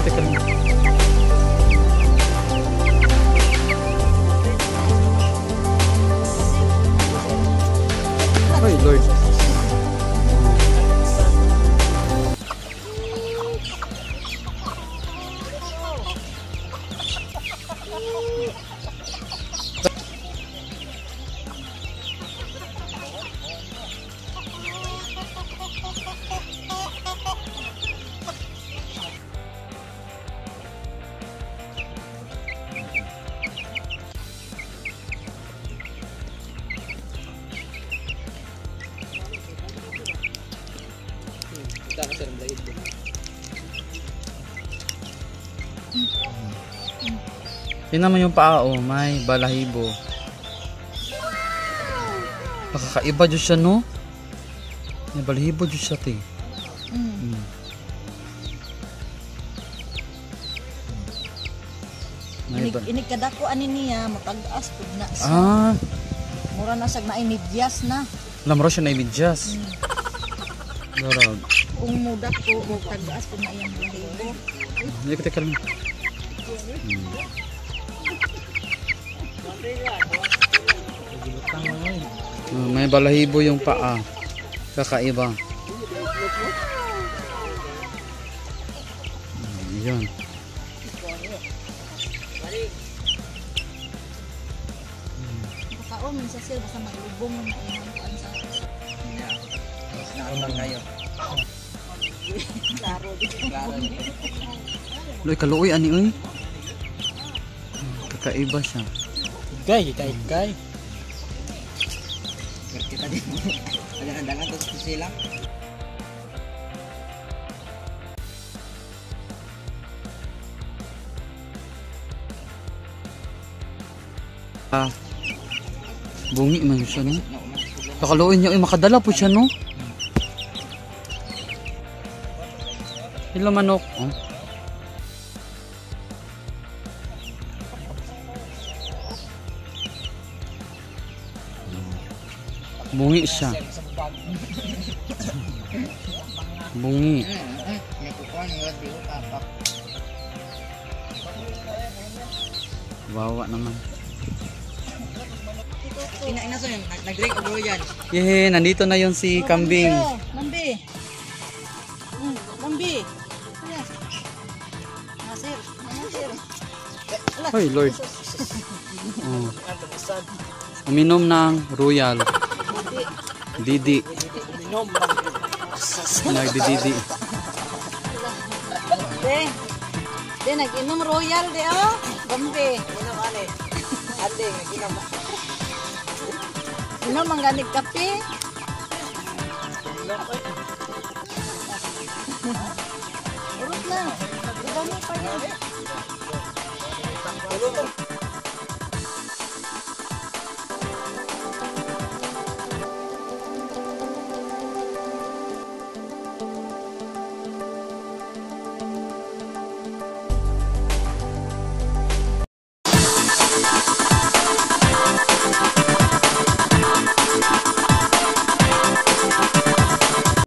Teka lang. Ay, Lord. Tingnan mo yung paa, oh, may balahibo. Nakakaiba dyan siya, no? May balahibo dyan siya, te. Inikadako ani niya, matag-as po na siya. Ah. Mura na sag na imidyas na. Lamro siya na imidyas. Darag. Kung muda ko, matag-as po na yung balahibo. Hindi ko teka lang. May balahibo yung paa. Kakaiba. Yan. Pagkaon, minsan sila basta maglubong na inuman sa Nakunan kayo. klaro. Loy, kaluoy, ani, oy. Kakaiba siya. Ikay. Kita din. Dagan-dagan to sila. Bungi man siya, no? Kakaluoy niya, makadala po siya, no? Hello, manok. Oh. Bungi siya. Bungi. Wawa naman. Ina so yun, nag-drink o yan. Yehe, nandito na yon si Kambing. Lambi. Lambi. Nasir. Hoy, Lord. Oh. Uminom ng Royal. Didi. Nagdididi. De nag-inom Royal de oh. Lambi. Inom ani. Ate, inom. Inom ang ganig kape. Urut na. Dami pa yan.